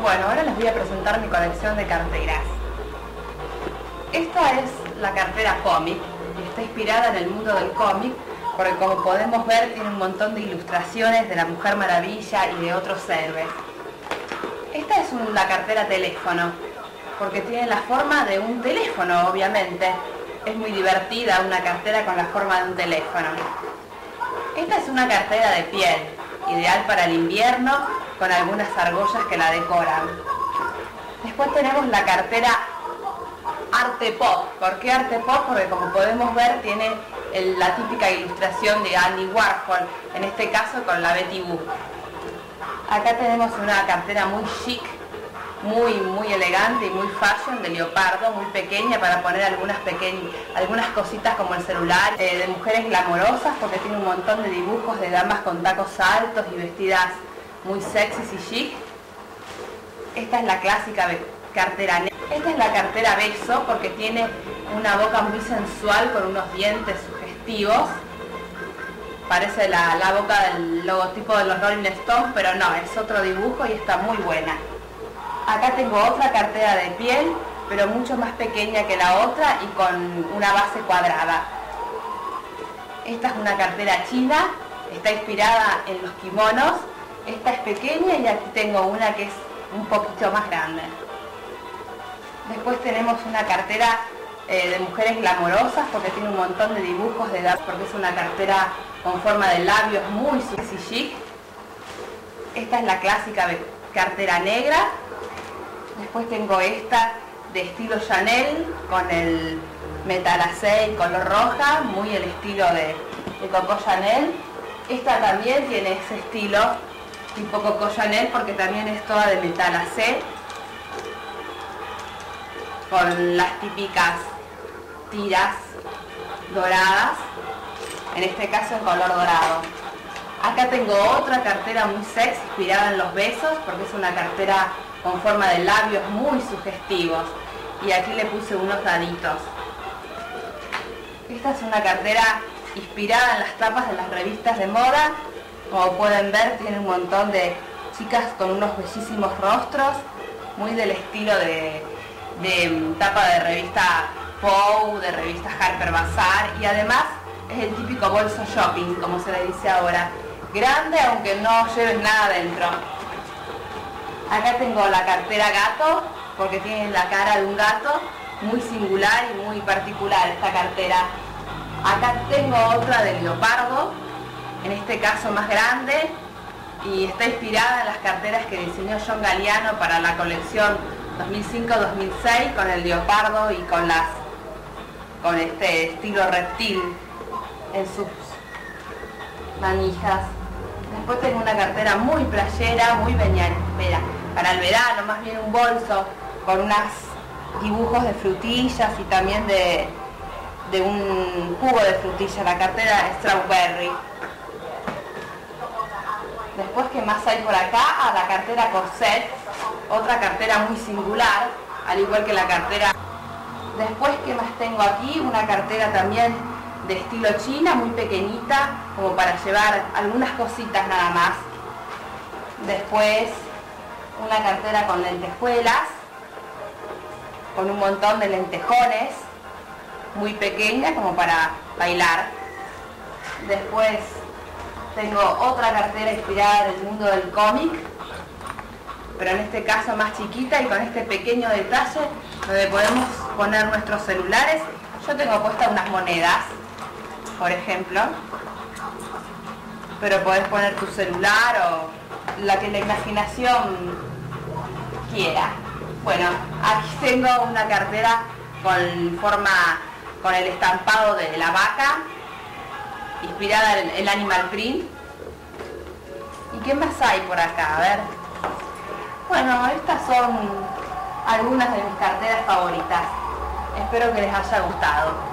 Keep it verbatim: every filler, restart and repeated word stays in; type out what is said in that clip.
Bueno, ahora les voy a presentar mi colección de carteras. Esta es la cartera cómic y está inspirada en el mundo del cómic porque, como podemos ver, tiene un montón de ilustraciones de la Mujer Maravilla y de otros héroes. Esta es una cartera teléfono porque tiene la forma de un teléfono, obviamente. Es muy divertida una cartera con la forma de un teléfono. Esta es una cartera de piel, ideal para el invierno, con algunas argollas que la decoran. Después tenemos la cartera Arte Pop. ¿Por qué Arte Pop? Porque, como podemos ver, tiene el, la típica ilustración de Andy Warhol, en este caso con la Betty Boop. Acá tenemos una cartera muy chic, muy muy elegante y muy fashion, de leopardo, muy pequeña para poner algunas pequeñas algunas cositas como el celular, eh, de mujeres glamorosas, porque tiene un montón de dibujos de damas con tacos altos y vestidas muy sexys y chic. Esta es la clásica cartera negra. Esta es la cartera beso porque tiene una boca muy sensual con unos dientes sugestivos. Parece la, la boca del logotipo de los Rolling Stones, pero no, es otro dibujo y está muy buena. Acá tengo otra cartera de piel, pero mucho más pequeña que la otra y con una base cuadrada. Esta es una cartera china, está inspirada en los kimonos. Esta es pequeña y aquí tengo una que es un poquito más grande. Después tenemos una cartera eh, de mujeres glamorosas porque tiene un montón de dibujos de damas, porque es una cartera con forma de labios muy sexy chic. Esta es la clásica cartera negra. Después tengo esta de estilo Chanel con el metalacé y color roja, muy el estilo de, de Coco Chanel. Esta también tiene ese estilo tipo Coco Chanel porque también es toda de metalacé, con las típicas tiras doradas, en este caso en color dorado. Acá tengo otra cartera muy sexy inspirada en los besos porque es una cartera con forma de labios muy sugestivos y aquí le puse unos daditos. Esta es una cartera inspirada en las tapas de las revistas de moda. Como pueden ver, tiene un montón de chicas con unos bellísimos rostros, muy del estilo de, de tapa de revista Vogue, de revista Harper Bazaar, y además es el típico bolso shopping, como se le dice ahora, grande aunque no lleves nada dentro. Acá tengo la cartera gato, porque tiene la cara de un gato, muy singular y muy particular esta cartera. Acá tengo otra de leopardo, en este caso más grande, y está inspirada en las carteras que diseñó John Galliano para la colección dos mil cinco dos mil seis, con el leopardo y con, las, con este estilo reptil en sus manijas. Después tengo una cartera muy playera, muy bañadera, para el verano, más bien un bolso con unos dibujos de frutillas y también de, de un jugo de frutilla, la cartera Strawberry. Después, ¿qué más hay por acá? Ah, la cartera Corset, otra cartera muy singular, al igual que la cartera. Después, ¿qué más tengo aquí? Una cartera también de estilo china, muy pequeñita, como para llevar algunas cositas nada más. Después, una cartera con lentejuelas, con un montón de lentejones, muy pequeña como para bailar. Después tengo otra cartera inspirada en el mundo del cómic, pero en este caso más chiquita y con este pequeño detalle donde podemos poner nuestros celulares. Yo tengo puestas unas monedas, por ejemplo, pero podés poner tu celular o la que la imaginación quiera. Bueno, aquí tengo una cartera con forma, con el estampado de la vaca, inspirada en el animal print. ¿Y qué más hay por acá? A ver. Bueno, estas son algunas de mis carteras favoritas. Espero que les haya gustado.